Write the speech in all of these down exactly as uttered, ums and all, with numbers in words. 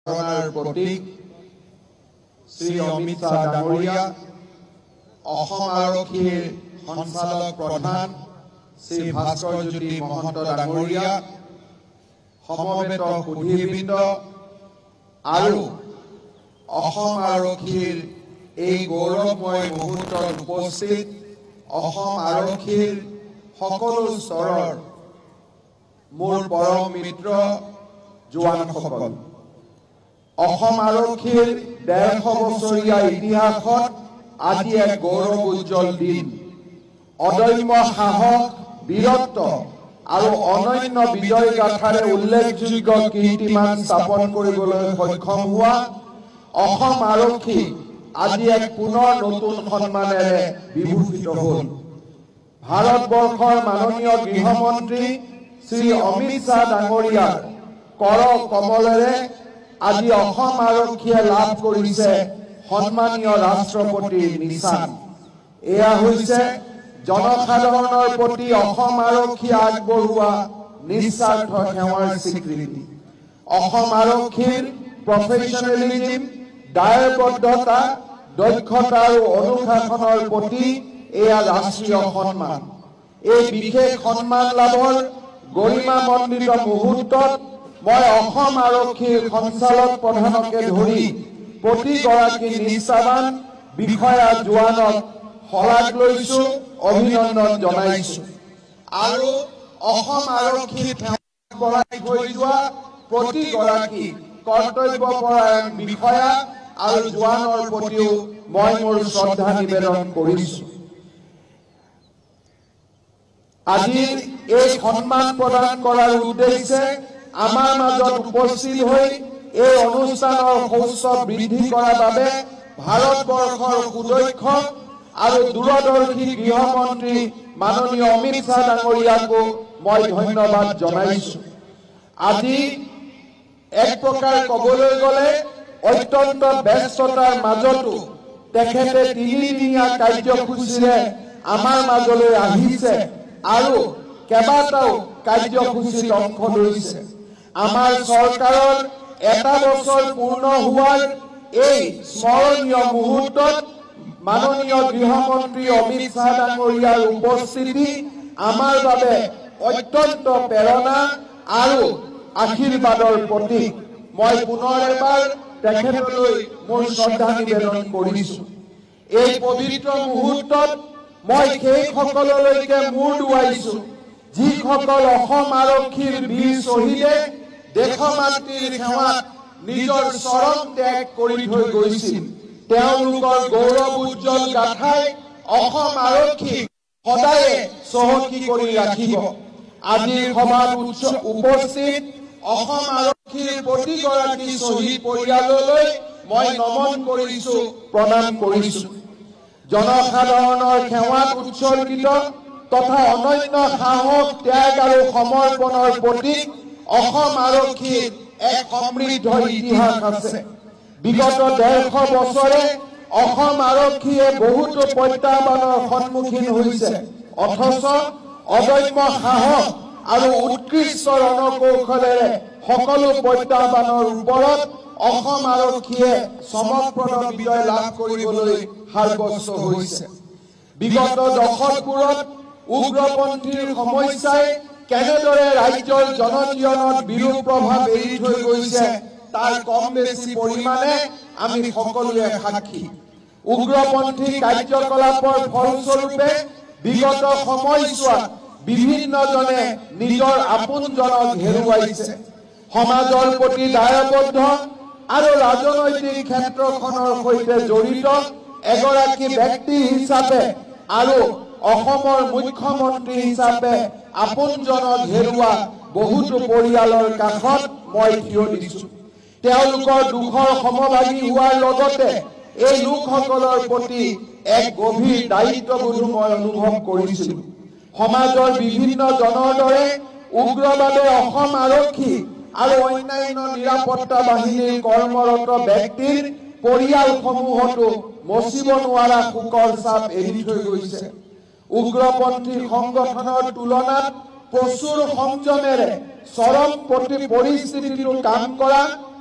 চেতনাৰ প্ৰতীক শ্ৰী অমিত শ্বাহ ডাঙৰীয়া, অসম আৰক্ষীৰ সঞ্চালক প্ৰধান শ্ৰী ভাস্কৰ জ্যোতি মহন্ত ডাঙৰীয়া, সমবেত সুধীবৃন্দ আৰু অসম আৰক্ষীৰ এই গৌৰৱময় মুহূৰ্তত উপস্থিত অসম আৰক্ষীৰ সকলো স্তৰৰ মোৰ পৰম মিত্ৰ জোৱানসকল, অসম আৰক্ষীৰ ডেৰশ বছৰীয়া ইতিহাসত আজি এক গৌৰৱ উজ্জ্বল দিন। অদম্য সাহস, বীৰত্ব আৰু অনন্য বিজয় গাথাৰে উল্লেখযোগ্য কীৰ্তিমান স্থাপন কৰিবলৈ সক্ষম হোৱা অসম আৰক্ষী আজি এক পুনৰ নতুন সন্মানেৰে বিভূষিত হ'ল। ভাৰতবৰ্ষৰ মাননীয় গৃহমন্ত্ৰী শ্ৰী অমিত শ্বাহ ডাঙৰীয়াৰ কৰ কমলেৰে আজি অসম আৰক্ষীয়ে লাভ কৰিছে সন্মানীয় ৰাষ্ট্ৰপতিৰ নিচান। এয়া হৈছে জনসাধাৰণৰ প্ৰতি অসম আৰক্ষীয়ে আগবঢ়োৱা নিস্বাৰ্থ সেৱাৰ স্বীকৃতি। অসম আৰক্ষীৰ প্ৰফেচনেলিজিম, দায়বদ্ধতা, দক্ষতা আৰু অনুশাসনৰ প্ৰতি এয়া ৰাষ্ট্ৰীয় সন্মান। এই বিশেষ সন্মান লাভৰ গৰিমামণ্ডিত মুহূৰ্তত মই অসম আৰক্ষীৰ সঞ্চালক প্ৰধানকে ধৰি প্ৰতিগৰাকী নিষ্ঠাবান বিষয়া জোৱানক শলাগ লৈছো, অভিনন্দন জনাইছো আৰু অসম আৰক্ষীত বঢ়াই থৈ যোৱা প্ৰতিগৰাকী কৰ্তব্যপৰায়ণ বিষয়া আৰু জোৱানৰ প্ৰতিও মই মোৰ শ্ৰদ্ধা নিবেদন কৰিছো। আজিৰ এই সন্মান প্ৰদান কৰাৰ উদ্দেশ্যে আমাৰ মাজত উপস্থিত হৈ এই অনুষ্ঠানৰ সৌষ্ঠৱ বৃদ্ধি কৰাৰ বাবে ভাৰতবৰ্ষৰ সুদক্ষ আৰু দূৰদৰ্শী গৃহমন্ত্ৰী মাননীয় অমিত শ্বাহ ডাঙৰীয়াকো মই ধন্যবাদ জনাইছো। আজি এক প্ৰকাৰ ক'বলৈ গ'লে অত্যন্ত ব্যস্ততাৰ মাজতো তেখেতে তিনিদিনীয়া কাৰ্যসূচীৰে আমাৰ মাজলৈ আহিছে আৰু কেইবাটাও কাৰ্যসূচীত অংশ লৈছে। আমাৰ চৰকাৰৰ এটা বছৰ পূৰ্ণ হোৱাৰ এই স্মৰণীয় মুহূৰ্তত মাননীয় গৃহমন্ত্ৰী অমিত শ্বাহ ডাঙৰীয়াৰ উপস্থিতি আমাৰ বাবে অত্যন্ত প্ৰেৰণা আৰু আশীৰ্বাদৰ প্ৰতীক। মই পুনৰ এবাৰ তেখেতলৈ মোৰ শ্ৰদ্ধা নিবেদন কৰিছো। এই পবিত্ৰ মুহূৰ্তত মই সেইসকললৈকে মূৰ দুৱাইছো যিসকল অসম আৰক্ষীৰ বীৰ শ্বহীদে দেশমাতৃৰ সেৱাত নিজৰ চৰম ত্যাগ কৰি থৈ গৈছিল। তেওঁলোকৰ গৌৰৱ উজ্জ্বল গাথাই অসম আৰক্ষীক সদায়ে চহকী কৰি ৰাখিব। আজিৰ সভাত উপস্থিত অসম আৰক্ষীৰ প্ৰতিগৰাকী শ্বহীদ পৰিয়াললৈ মই নমন কৰিছো, প্ৰণাম কৰিছো। জনসাধাৰণৰ সেৱাত উৎসৰ্গিত তথা অনন্য সাহস, ত্যাগ আৰু সমৰ্পণৰ প্ৰতীক অসম আৰক্ষীৰ এক সমৃদ্ধ ইতিহাস আছে। বিগত ডেৰশ বছৰে অসম আৰক্ষীয়ে বহুতো প্ৰত্যাহ্বানৰ সন্মুখীন হৈছে, অথচ অদম্য সাহস আৰু উৎকৃষ্ট ৰণকৌশলেৰে সকলো প্ৰত্যাহ্বানৰ ওপৰত অসম আৰক্ষীয়ে চমকপ্ৰদ বিজয় লাভ কৰিবলৈ সাব্যস্ত হৈছে। বিগত দশকবোৰত উগ্ৰপন্থীৰ সমস্যাই কেনেদৰে ৰাজ্যৰ জনজীৱনত বিৰূপ প্ৰভাৱ এৰি থৈ গৈছে তাৰ কম বেছি পৰিমাণে আমি সকলোৱে সাক্ষী। উগ্ৰপন্থী কাৰ্যকলাপৰ ফলস্বৰূপে বিগত সময়ছোৱাত বিভিন্নজনে নিজৰ আপোনজনক হেৰুৱাইছে। সমাজৰ প্ৰতি দায়বদ্ধ আৰু ৰাজনৈতিক ক্ষেত্ৰখনৰ সৈতে জড়িত এগৰাকী ব্যক্তি হিচাপে আৰু অসমৰ মুখ্যমন্ত্ৰী হিচাপে আপোনজনক হেৰুওৱা বহুতো পৰিয়ালৰ কাষত মই থিয় দিছো। তেওঁলোকৰ দুখৰ সমভাগী হোৱাৰ লগতে এই লোকসকলৰ প্ৰতি এক গভীৰ দায়িত্ববোধ মই অনুভৱ কৰিছিলো। সমাজৰ বিভিন্ন জনৰ দৰে উগ্ৰবাদে অসম আৰক্ষী আৰু অন্যান্য নিৰাপত্তা বাহিনীৰ কৰ্মৰত ব্যক্তিৰ পৰিয়ালসমূহতো মচিব নোৱাৰা শোকৰ চাপ এৰি থৈ গৈছে। উগ্ৰপন্থী সংগঠনৰ তুলনাত প্ৰচুৰ সংযমেৰে চৰম প্ৰতি পৰিস্থিতিটো কাম কৰা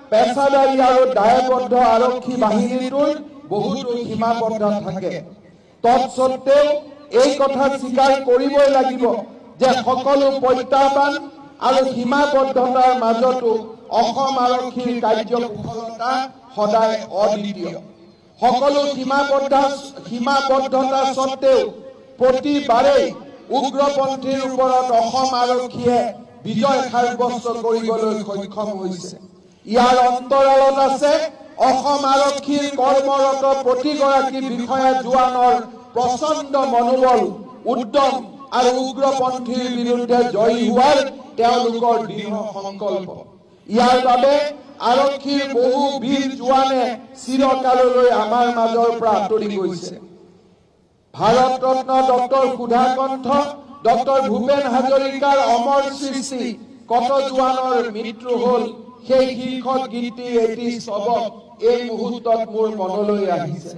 পেছাদাৰী আৰু দায়বদ্ধ আৰক্ষী বাহিনীটোৰ বহুতো সীমাবদ্ধ থাকে। তৎসত্ত্বেও এই কথা স্বীকাৰ কৰিবই লাগিব যে সকলো প্ৰত্যাহ্বান আৰু সীমাবদ্ধতাৰ মাজতো অসম আৰক্ষীৰ কাৰ্যকুশলতা সদায় অদ্বিতীয়। সকলো সীমাবদ্ধ সীমাবদ্ধতা স্বত্তেও প্ৰতিবাৰেই উগ্ৰপন্থীৰ ওপৰত অসম আৰক্ষীয়ে বিজয় সাব্যস্ত কৰিবলৈ সক্ষম হৈছে। ইয়াৰ অন্তৰালত আছে অসম আৰক্ষীৰ কৰ্মৰত প্ৰতিগৰাকী বিষয়া জোৱানৰ প্ৰচণ্ড মনোবল, উদ্যম আৰু উগ্ৰপন্থীৰ বিৰুদ্ধে জয়ী হোৱাৰ তেওঁলোকৰ দৃঢ় সংকল্প। ইয়াৰ বাবে আৰক্ষীৰ বহু বীৰ জোৱানে চিৰকাললৈ আমাৰ মাজৰ পৰা আঁতৰি গৈছে। ভাৰত ৰত্ন ডক্টৰ সুধাকণ্ঠ, ডক্টৰ ভূপেন হাজৰিকাৰ অমৰ সৃষ্টি কত জোৱানৰ মৃত্যু হল, সেই শীৰ্ষক গীতটিৰ এটি স্তবক এই মুহূৰ্তত মোৰ মনলৈ আহিছে।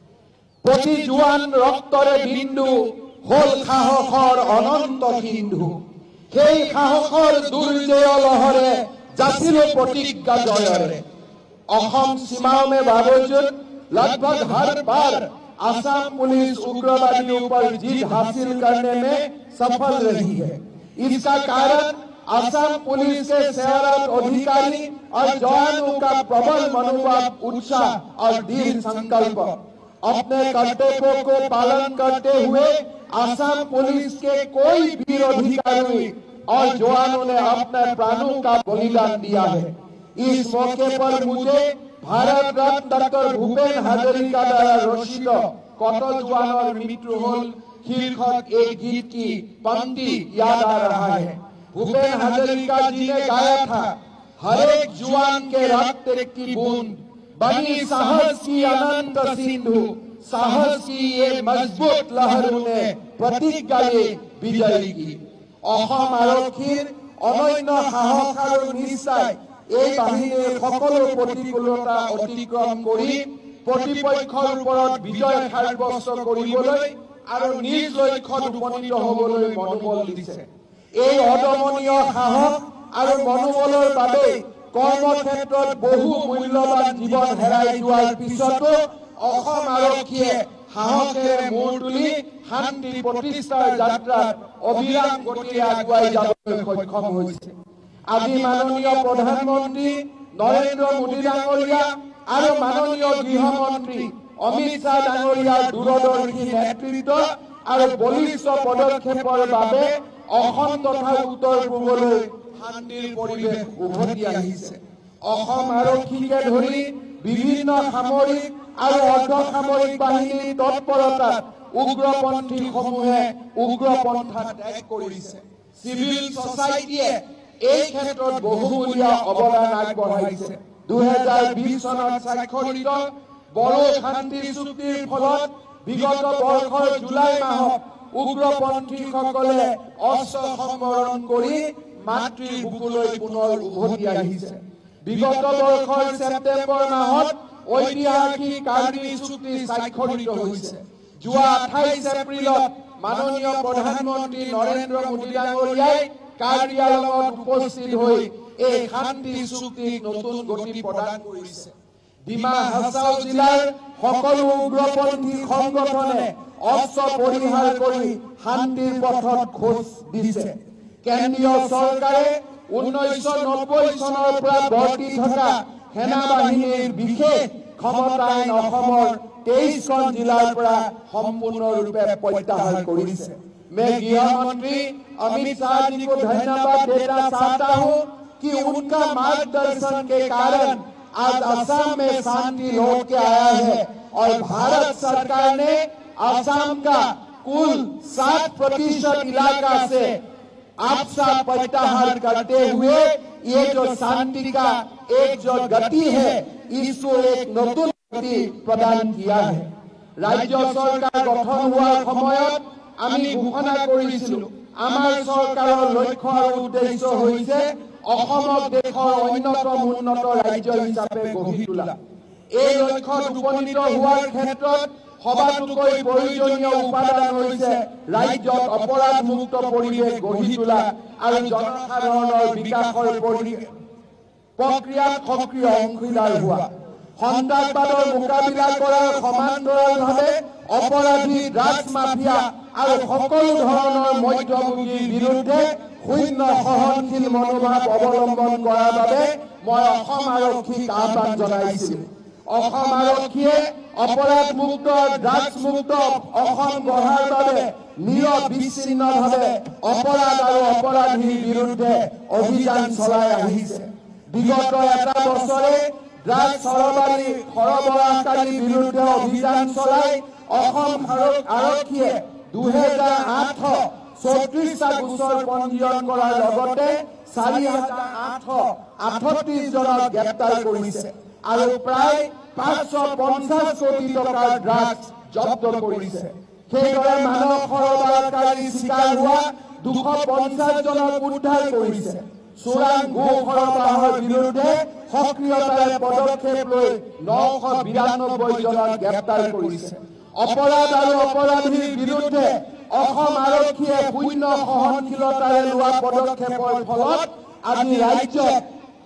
প্ৰতি জোৱান ৰক্তৰে বিন্দু হল সাহসৰ অনন্ত সিন্ধু, সেই সাহসৰ দুৰ্জয় লহৰে যাচিলো প্ৰতিজ্ঞা জয়ৰে। অসম सीमाओं में बावजूद लगभग हर बार आसाम पुलिस उग्रवादियों पर जीत हासिल करने में सफल रही है। इसका कारण आसाम पुलिस के सेवारत अधिकारी और जवानों का प्रबल मनोभाव, उत्साह और दृढ़ संकल्प। अपने कर्तव्यों को पालन करते हुए आसाम पुलिस के कोई वीर अधिकारी और जवानों ने अपने प्राणों का बलिदान दिया है। इस मौके पर मुझे भारत रत्न डॉक्टर भूपेन हाजरिका द्वारा रचित कत जवानों मृत्यु होल शीर्षक एक गीत की पंक्ति याद आ रहा है। भूपेन हाजरिका जी ने गाया था, हर एक जवान के रक्त की बूंद बनी साहस की अनंत सिंधु, साहस की ये मजबूत लहरों ने प्रतिज्ञा विजय की। অসম আৰক্ষীৰ অনন্য সাহস আৰু নিষ্ঠাই এই বাহিনীৰ সকলো প্ৰতিকূলতা অতিক্ৰম কৰি প্ৰতিপক্ষৰ ওপৰত বিজয় সাব্যস্ত কৰিবলৈ আৰু নিজ লক্ষ্যত উপনীত হ'বলৈ মনোবল দিছে। এই অদমনীয় সাহস আৰু মনোবলৰ বাবে কৰ্মক্ষেত্ৰত বহু মূল্যৱান জীৱন হেৰাই যোৱাৰ পিছতো অসম আৰক্ষীয়ে সাহসেৰে মূৰ তুলি শান্তি প্ৰতিষ্ঠাৰ যাত্ৰাত অবিৰাম গতিৰে আগুৱাই যাবলৈ সক্ষম হৈছে। আজি মাননীয় প্ৰধানমন্ত্ৰী নৰেন্দ্ৰ মোদী ডাঙৰীয়া আৰু মাননীয় গৃহমন্ত্ৰী অমিত শ্বাহ ডাঙৰীয়াৰ দূৰদৰ্শী নেতৃত্ব আৰু বলিষ্ঠ পদক্ষেপৰ বাবে অসম তথা উত্তৰ পূবলৈ শান্তিৰ পৰিৱেশ উভতি আহিছে। অসম আৰক্ষীকে ধৰি বিভিন্ন সামৰিক আৰু অৰ্ধসামৰিক বাহিনীৰ তৎপৰতাত উগ্ৰপন্থীসমূহে উগ্ৰপন্থা ত্যাগ কৰিছে। চিভিল ছচাইটিয়ে এই ক্ষেত্ৰত বহুমূলীয়া অৱদান আগবঢ়াইছে। দুহেজাৰ বিশ চনত স্বাক্ষৰিত বড়ো শান্তি চুক্তিৰ ফলত বিগত বৰ্ষৰ জুলাই মাহত উগ্ৰপন্থীসকলে অস্ত্ৰ সম্বৰণ কৰি মাতৃৰ বুকুলৈ পুনৰ উভতি আহিছে। বিগত বৰ্ষৰ ছেপ্টেম্বৰ মাহত ঐতিহাসিক কাৰ্বি চুক্তি স্বাক্ষৰিত হৈছে। যোৱা আঠাইশ এপ্ৰিলত মাননীয় প্ৰধানমন্ত্ৰী নৰেন্দ্ৰ মোদী ডাঙৰীয়াই কাৰ্বি আংলঙত উপস্থিত হৈ এই শান্তি চুক্তিক নতুন গতি প্ৰদান কৰিছে। ডিমা হাছাও জিলাৰ সকলো উগ্ৰপন্থী সংগঠনে অস্ত্ৰ পৰিহাৰ কৰি শান্তিৰ পথত খোজ দিছে। কেন্দ্ৰীয় চৰকাৰে ঊনৈছশ নব্বৈ চনৰ পৰা বৰ্তি থকা সেনা বাহিনীৰ বিশেষ ক্ষমতা আইন অসমৰ তেইশখন জিলাৰ পৰা সম্পূৰ্ণৰূপে প্ৰত্যাহাৰ কৰিছে। मैं गृह मंत्री अमित शाह जी को धन्यवाद देना चाहता हूं कि उनका मार्गदर्शन के कारण आज असम में शांति लौट के आया है और भारत सरकार ने असम का कुल सात प्रतिशत इलाका से आपसा प्रत्याहार करते हुए ये जो शांति का एक जो गति है इसको एक नतुन गति प्रदान किया है। राज्य सरकार गठन हुआ সময়ত আমি ঘোষণা কৰিছিলো আমাৰ চৰকাৰৰ লক্ষ্য আৰু উদ্দেশ্য হৈছে অসমক দেশৰ অন্যতম উন্নত ৰাজ্য হিচাপে গঢ়ি তোলা। এই লক্ষ্যত উপনীত হোৱাৰ ক্ষেত্ৰত সবাতোকৈ প্ৰয়োজনীয় উপাদান হৈছে ৰাজ্যত অপৰাধমুক্ত পৰিৱেশ গঢ়ি তোলা আৰু জনসাধাৰণৰ বিকাশৰ পৰিৱেশ প্ৰক্ৰিয়াত সক্ৰিয় অংশীদাৰ হোৱা, সন্ত্ৰাসবাদৰ মোকাবিলা কৰাৰ সমান্তৰালভাৱে অপৰাধী ড্ৰাগছ মাফিয়া আৰু সকলো ধৰণৰ মধ্যভোগীৰ বিৰুদ্ধে শূন্য সহনশীল মনোভাৱ অৱলম্বন কৰাৰ বাবে মই অসম আৰক্ষীক আহ্বান জনাইছিলোঁ। অসম আৰক্ষীয়ে অপৰাধমুক্ত ড্ৰাগছমুক্ত অসম গঢ়াৰ বাবে নিৰবিচ্ছিন্নভাৱে অপৰাধ আৰু অপৰাধীৰ বিৰুদ্ধে অভিযান চলাই আহিছে। বিগত এটা বছৰে ড্ৰাগছ সৰবৰাহী সৰবৰাহকাৰীৰ বিৰুদ্ধে অভিযান চলাই অসম আৰক্ষীয়ে দুহেজাৰ আঠশ চৌত্ৰিশটা গোচৰ পঞ্জীয়ন কৰাৰ লগতে চাৰি হাজাৰ আঠশ আঠত্ৰিশ জনক গ্ৰেপ্তাৰ কৰিছে আৰু প্ৰায় পাঁচশ পঞ্চাশ কোটি টকাৰ ড্ৰাগছ জব্দ কৰিছে। সেইদৰে মানৱ সৰবৰাহকাৰীৰ চিকাৰ হোৱা দুশ পঞ্চাশ জনক উদ্ধাৰ কৰিছে। চোৰাং গো সৰবৰাহৰ বিৰুদ্ধে সক্ৰিয়তাৰে পদক্ষেপ লৈ নশ বিৰানব্বৈ জনক গ্ৰেপ্তাৰ কৰিছে। অপৰাধ আৰু অপৰাধীৰ বিৰুদ্ধে অসম আৰক্ষীয়ে শূন্য সহনশীলতাৰে লোৱা পদক্ষেপৰ ফলত আজি ৰাজ্যত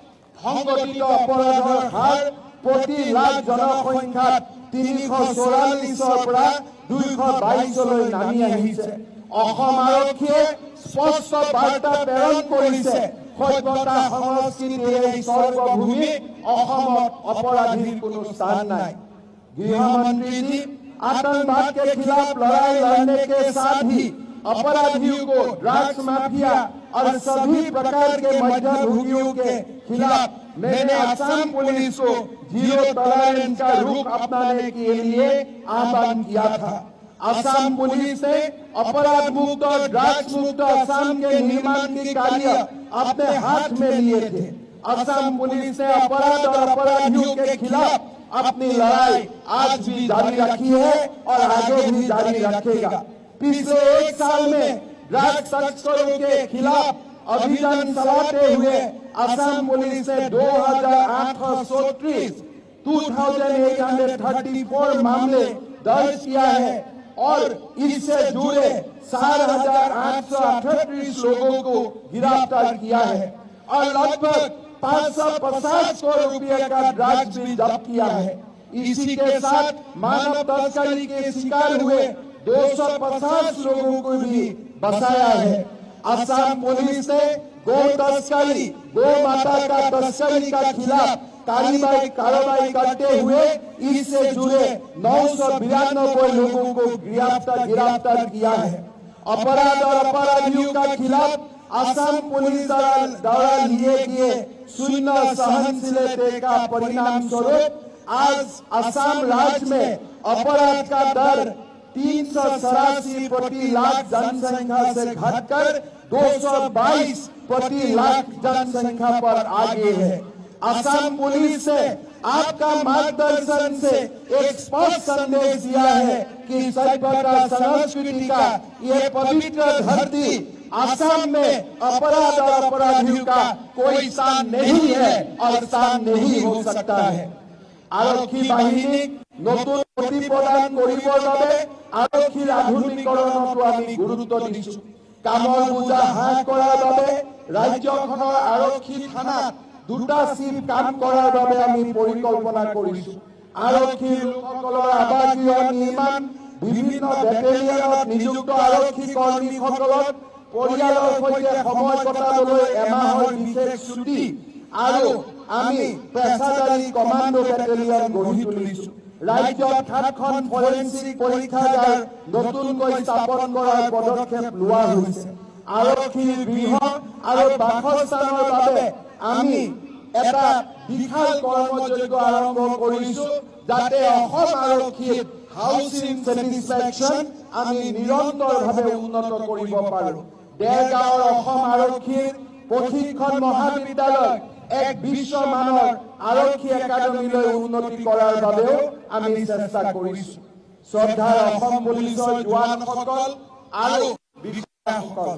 সংগঠিত অপৰাধৰ হাৰ প্ৰতি লাখ জনসংখ্যাত তিনিশ চৌৰাল্লিছৰ পৰা দুইশ বাইছলৈ নামি আহিছে। অসম আৰক্ষীয়ে স্পষ্ট বাৰ্তা প্ৰেৰণ কৰিছে, সভ্যতা সংস্কৃতিৰ এই স্বৰ্গভূমি অসমত অপৰাধীৰ কোনো স্থান নাই। गृहमंत्री जी आतंकवाद के खिलाफ लड़ाई लड़ने के साथ ही अपराधियों को, ड्रग्स माफिया और सभी प्रकार के मध्यभोगियों के खिलाफ मैंने असम पुलिस को जीरो टॉलरेंस का रुख अपनाने के लिए आह्वान किया था। असम पुलिस ने अपराध मुक्त और ड्रग्स मुक्त असम के निर्माण की कार्य अपने हाथ में लिए थे। असम पुलिस ने अपराध और अपराधियों के खिलाफ अपनी लड़ाई आज भी जारी रखी है और आगे भी जारी रखेगा। पिछले एक साल में ड्रग्स तस्करों के खिलाफ अभियान चलाते हुए असम पुलिस ने दो हजार आठ सौ चौंतीस दो हजार आठ सौ चौंतीस मामले दर्ज किया है और इससे जुड़े चार हजार आठ सौ अठतीस लोगों को गिरफ्तार किया है और लगभग पाँच सौ पचास करोड़ रुपए का ड्रग्स भी जब्त किया है। इसी के साथ मानव तस्करी के शिकार हुए दो सौ पचास लोगों को भी बचाया है। असम पुलिस ने गो तस्करी, गो माता का तस्करी का खिलाफ कार्रवाई कार्रवाई करते हुए इससे जुड़े नौ सौ बिरानबे लोगों को गिरफ्तार गिरफ्तार किया है। अपराध और अपराधियों का खिलाफ असम पुलिस द्वारा लिए गए शून्य सहनशीलता का परिणाम स्वरूप आज असम राज्य में अपराध का दर तीन सौ सरासी प्रति लाख जनसंख्या से घटकर दो सौ बाईस प्रति लाख जनसंख्या पर आ गए है। असम पुलिस ने आपका मार्गदर्शन से एक स्पष्ट संदेश दिया है कि सभ्यता संस्कृति का ये पवित्र धरती असम में अपराध और अपराधियों का कोई स्थान नहीं है और स्थान नहीं हो सकता है। आरक्षी बाहिनी नतुन गति प्रदान करिবৰ বাবে आरक्षीर आधुनिकीकरणতো আমি গুৰুত্ব দিছো। কামৰ বোজা হ্ৰাস কৰাৰ বাবে ৰাজ্যখনৰ আৰক্ষী থানাত দুটা চিফ কাম কৰাৰ বাবে আমি পৰিকল্পনা কৰিছো। আৰক্ষীৰ লোকসকলৰ আৱাসীয় নিৰ্মাণ, বিভিন্ন বেটেলিয়নত নিযুক্ত আৰক্ষী কৰ্মীসকলক পৰিয়ালৰ সৈতে সময় কটাবলৈ এমাহৰ বিশেষ ছুটি আৰু আমি পেছাদাৰী কমাণ্ডো বেটেলিয়ন গঢ়ি তুলিছো। ৰাজ্যত সাতখন ফৰেনচিক পৰীক্ষাগাৰ নতুনকৈ স্থাপন কৰাৰ পদক্ষেপ লোৱা হৈছে। আৰক্ষীৰ গৃহ আৰু বাসস্থানৰ বাবে আমি এটা বিশাল কৰ্মযজ্ঞ আৰম্ভ কৰিছো যাতে অসম আৰক্ষীৰ হাউচিং ছেটিছফেকশ্যন আমি নিৰন্তৰভাৱে উন্নত কৰিব পাৰো। দেৰগাঁৱৰ অসম আৰক্ষীৰ প্ৰশিক্ষণ মহাবিদ্যালয় এক বিশ্বমানৰ আৰক্ষী একাডেমীলৈ উন্নতি কৰাৰ বাবেও আমি চেষ্টা কৰিছো। শ্ৰদ্ধাৰ অসম পুলিচৰ জোৱানসকল আৰু বিষয়াসকল,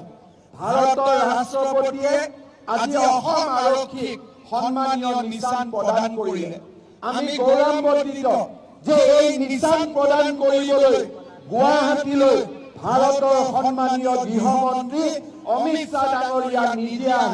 ভাৰতৰ ৰাষ্ট্ৰপতিয়ে আজি অসম আৰক্ষীক সন্মানীয় নিশান প্ৰদান কৰিলে। আমি গৌৰৱান্বিত যে এই নিশান প্ৰদান কৰিবলৈ গুৱাহাটীলৈ ভাৰতৰ সন্মানীয় গৃহমন্ত্ৰী অমিত শ্বাহ ডাঙৰীয়া নিজে আহি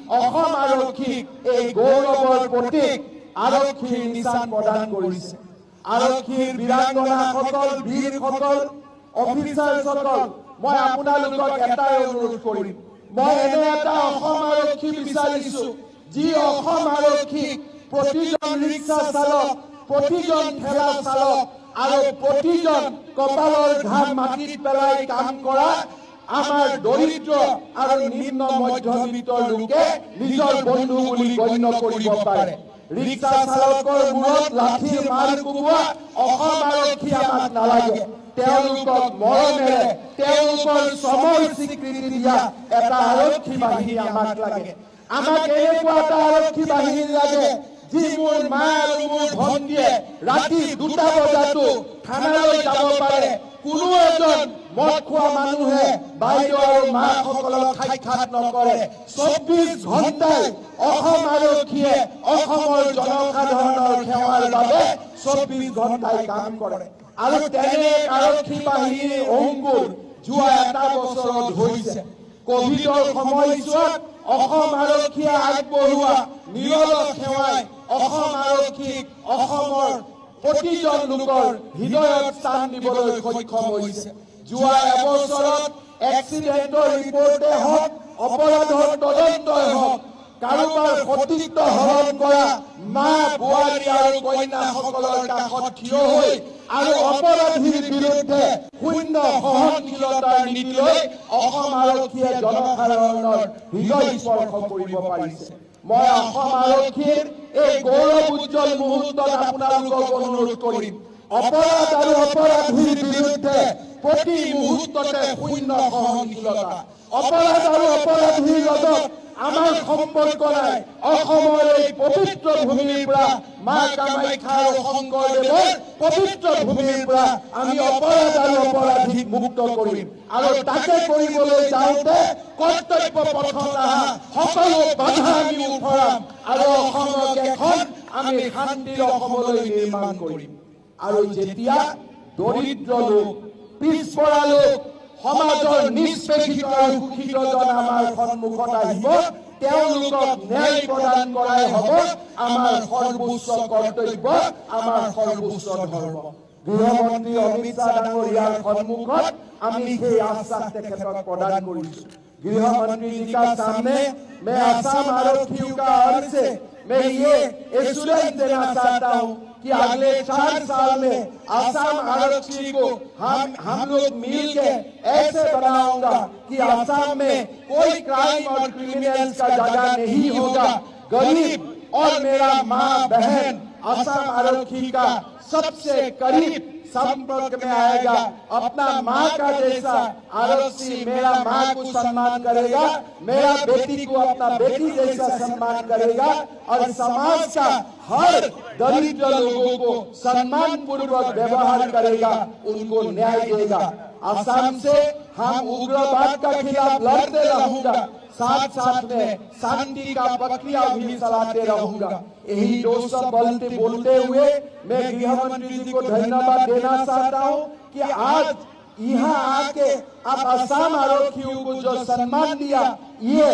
অসম আৰক্ষীক এই গৌৰৱৰ প্ৰতীক আৰক্ষীৰ নিচান প্ৰদান কৰিছে। আৰক্ষীৰ বীৰাংগনাসকল, বীৰসকল, অফিচাৰসকল, মই আপোনালোকক এটাই অনুৰোধ কৰিম, মই এনে এটা অসম আৰক্ষী বিচাৰিছো যি অসম আৰক্ষীক প্ৰতিজন ৰিক্সা চালক, প্ৰতিজন ঠেলা চালক আৰু প্ৰতিজন কপালৰ ঘাম মাটিত পেলাই কাম কৰা আমাৰ দৰিদ্ৰ আৰু নিম্ন মধ্যবিত্তৰ লোকে নিজৰ বন্ধু বুলি গণ্য কৰিব পাৰে। ৰিক্সা চালকৰ মূৰত লাঠিৰ মাৰ কোবোৱা অসম আৰক্ষী আমাক নালাগে। তেওঁলোকক মৰমেৰে তেওঁলোকৰ শ্ৰমৰ স্বীকৃতি দিয়া এটা আৰক্ষী বাহিনী আমাক লাগে। আমাক এনেকুৱা এটা আৰক্ষী বাহিনী লাগে যি মোৰ মা আৰু মোৰ ভণ্টিয়ে ৰাতি দুটা বজাতো থানালৈ যাব পাৰে। কোনো এজন মদ খোৱা মানুহে বাইদেউ আৰু মাসকলক সাক্ষাৎ নকৰে। চৌব্বিছ ঘণ্টাই অসম আৰক্ষীয়ে অসমৰ জনসাধাৰণৰ সেৱাৰ বাবে চৌব্বিছ ঘণ্টাই কাম কৰে। আৰু তেনে আৰক্ষী বাহিনীৰ অংকুৰ যোৱা এটা বছৰত হৈছে। কোভিডৰ সময়ছোৱাত অসম আৰক্ষীয়ে আগবঢ়োৱা নিৰলস সেৱাই অসম আৰক্ষীক অসমৰ প্ৰতিজন লোকৰ হৃদয়ত স্থান দিবলৈ সক্ষম হৈছে। যোৱা এবছৰত এক্সিডেণ্টৰ ৰিপৰ্টে হওক, অপৰাধৰ তদন্তই হওক, কাৰোবাৰ সতীত্ব হৰণ কৰা মা, বোৱাৰী আৰু কন্যাসকলৰ কাষত থিয় হৈ আৰু অপৰাধীৰ বিৰুদ্ধে শূন্য সহনশীলতাৰ নীতি লৈ অসম আৰক্ষীয়ে জনসাধাৰণৰ হৃদয় স্পৰ্শ কৰিব পাৰিছে। মই অসম আৰক্ষীৰ এই গৌৰৱ উজ্জ্বল মুহূৰ্তত আপোনালোকক অনুৰোধ কৰিম, অপৰাধ আৰু অপৰাধীৰ বিৰুদ্ধে প্ৰতি মুহূৰ্ততে শূন্য সহনশীলতা। অপৰাধ আৰু অপৰাধীৰ লগত আমাৰ সম্পৰ্ক নাই। অসমৰ এই পবিত্ৰ ভূমিৰ পৰা মা কামাখ্যা আৰু শংকৰদেৱৰ পবিত্ৰ ভূমিৰ পৰা আমি অপৰাধ আৰু অপৰাধীক মুক্ত কৰিম। আৰু তাকে কৰিবলৈ যাওঁতে কৰ্তব্য পথত অহা সকলো বাধা আমি উফৰাম আৰু অসমক এখন আমি শান্তিৰ অসমলৈ নিৰ্মাণ কৰিম। আৰু যেতিয়া দৰিদ্ৰ লোক, পিছপৰা লোক, সমাজৰ নিষ্পেষিত আৰু শোষিতজন আমাৰ সন্মুখত আহিব, তেওঁলোকক ন্যায় প্ৰদান কৰাই হ'ব আমাৰ সৰ্বোচ্চ কৰ্তব্য, আমাৰ সৰ্বোচ্চ ধৰ্ম। গৃহমন্ত্ৰী অমিত শ্বাহ ডাঙৰীয়াৰ সন্মুখত আমি সেই আশ্বাস তেখেতক প্ৰদান কৰিছো। गृहमंत्री जी का सामने मैं असम आरक्षियों का अर्ज से मैं ये एश्योरेंस देना चाहता हूँ कि अगले चार साल में असम आरक्षी को हम हम लोग मिल के ऐसे बनाऊंगा कि असम में कोई क्राइम और क्रिमिनल्स का जगह नहीं होगा। गरीब और मेरा माँ बहन असम आरक्षी का सबसे करीब संपर्क में आएगा। अपना माँ का जैसा आरक्षी मेरा माँ को सम्मान करेगा, मेरा बेटी को अपना बेटी जैसा सम्मान करेगा और समाज का हर दरिद्र लोगों को सम्मान पूर्वक व्यवहार करेगा, उनको न्याय देगा। असम से हम उग्रवाद का खिलाफ लड़ते रहूंगा, साथ साथ में शांति का प्रक्रिया भी चलाते रहूंगा। यही जो सब बोलते बोलते हुए मैं गृहमंत्री जी को धन्यवाद देना चाहता हूँ कि आज यहाँ आके आप असम आरक्षियों को जो सम्मान दिया, ये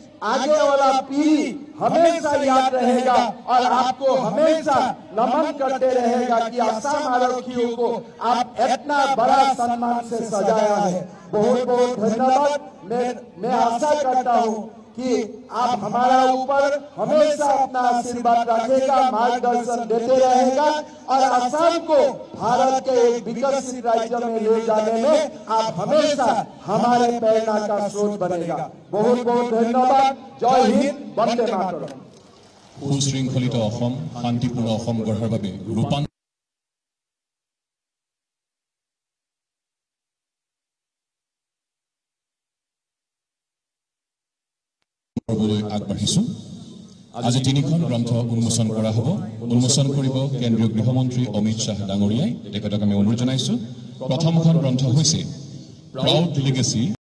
आगे वाला पीढ़ी हमेशा याद रहेगा और आपको हमेशा नमन करते रहेगा कि असम आरक्षियों को आप इतना बड़ा सम्मान से सजाया है। बहुत बहुत धन्यवाद। मैं मैं आशा करता हूँ कि आप हमारा ऊपर हमेशा अपना आशीर्वाद रखेगा, मार्गदर्शन देते रहेगा और असम को भारत के एक विकसित राज्य में ले जाने में आप हमेशा हमारे प्रेरणा का स्रोत बनेगा। बहुत बहुत धन्यवाद। जय हिंद, वंदे मातरम। सुशृंखलित असम, शांतिपूर्ण असम गढ़ार বাবে रूपान আগবাঢ়িছো। আজি তিনিখন গ্ৰন্থ উন্মোচন কৰা হ'ব। উন্মোচন কৰিব কেন্দ্ৰীয় গৃহমন্ত্ৰী অমিত শ্বাহ ডাঙৰীয়াই। তেখেতক আমি অনুৰোধ জনাইছো। প্ৰথমখন গ্ৰন্থ হৈছে প্ৰাউড লিগেসি।